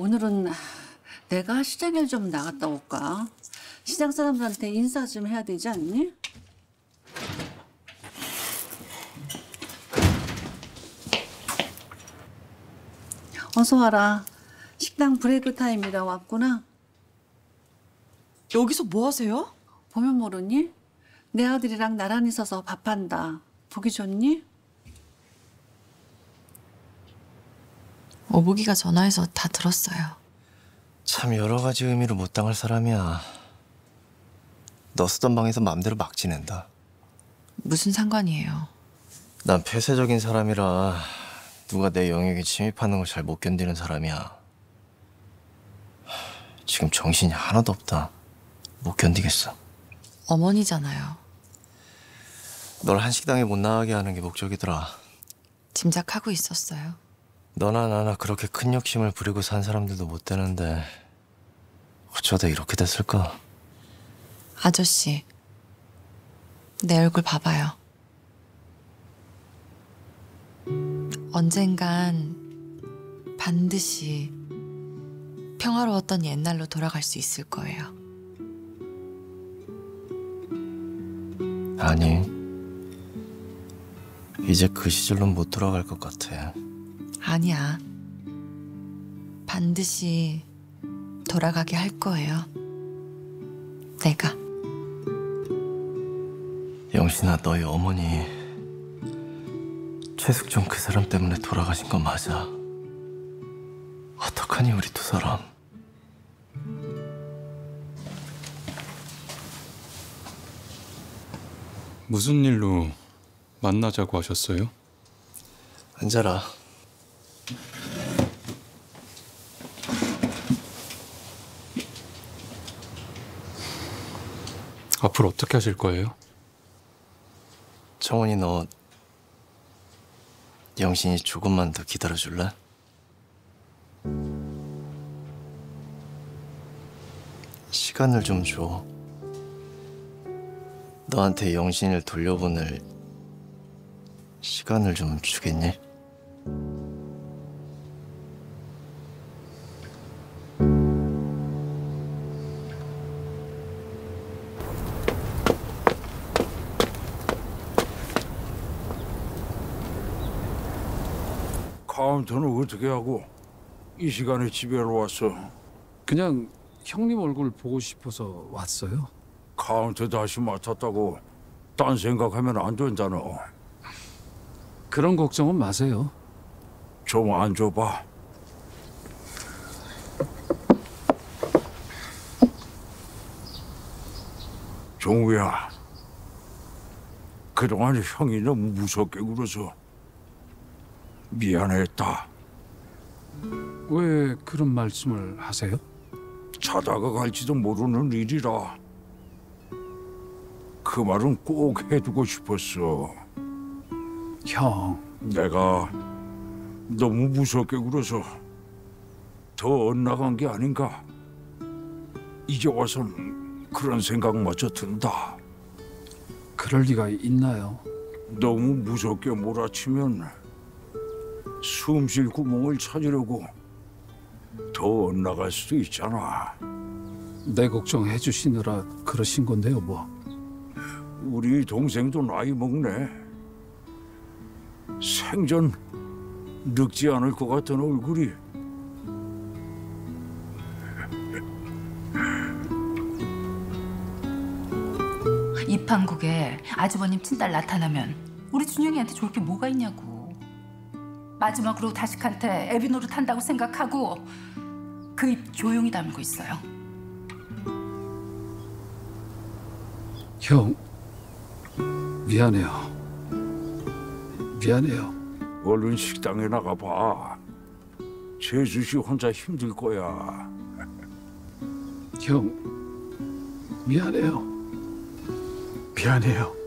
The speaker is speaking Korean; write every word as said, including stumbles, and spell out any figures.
오늘은 내가 시장에 좀 나갔다 올까? 시장 사람들한테 인사 좀 해야 되지 않니? 어서 와라. 식당 브레이크 타임이라 왔구나. 여기서 뭐 하세요? 보면 모르니? 내 아들이랑 나란히 서서 밥한다. 보기 좋니? 어복이가 전화해서 다 들었어요. 참 여러 가지 의미로 못 당할 사람이야. 너 쓰던 방에서 마음대로 막 지낸다. 무슨 상관이에요? 난 폐쇄적인 사람이라 누가 내 영역에 침입하는 걸 잘 못 견디는 사람이야. 지금 정신이 하나도 없다. 못 견디겠어. 어머니잖아요. 널 한식당에 못 나가게 하는 게 목적이더라. 짐작하고 있었어요. 너나 나나 그렇게 큰 욕심을 부리고 산 사람들도 못 되는데 어쩌다 이렇게 됐을까? 아저씨, 내 얼굴 봐봐요. 언젠간 반드시 평화로웠던 옛날로 돌아갈 수 있을 거예요. 아니, 이제 그 시절로는 못 돌아갈 것 같아. 아니야. 반드시 돌아가게 할 거예요. 내가. 영신아, 너희 어머니 최숙종 그 사람 때문에 돌아가신 거 맞아. 어떡하니 우리 두 사람. 무슨 일로 만나자고 하셨어요? 앉아라. 앞으로 어떻게 하실 거예요? 정원이, 너 영신이 조금만 더 기다려줄래? 시간을 좀 줘. 너한테 영신을 돌려보낼 시간을 좀 주겠니? 카운터는 어떻게 하고 이 시간에 집에로 왔어? 그냥 형님 얼굴 보고 싶어서 왔어요. 카운터 다시 맡았다고 딴 생각하면 안 된다너. 그런 걱정은 마세요. 좀 앉아봐. 종우야, 그동안 형이 너무 무섭게 굴어서 미안했다. 왜 그런 말씀을 하세요? 자다가 갈지도 모르는 일이라 그 말은 꼭 해두고 싶었어. 형, 내가 너무 무섭게 굴어서 더 엇나간 게 아닌가. 이제 와선 그런 생각마저 든다. 그럴 리가 있나요? 너무 무섭게 몰아치면 숨 쉴 구멍을 찾으려고 더 엇나갈 수도 있잖아. 내 걱정해 주시느라 그러신 건데요, 뭐. 우리 동생도 나이 먹네. 생전 늙지 않을 것 같은 얼굴이. 입한국에 아주버님 친딸 나타나면 우리 준영이한테 좋을 게 뭐가 있냐고. 마지막으로 다식한테 애비 노릇한다고 생각하고 그 입 조용히 다물고 있어요. 형, 미안해요. 미안해요. 얼른 식당에 나가봐. 재수 씨 혼자 힘들 거야. 형, 미안해요. 미안해요.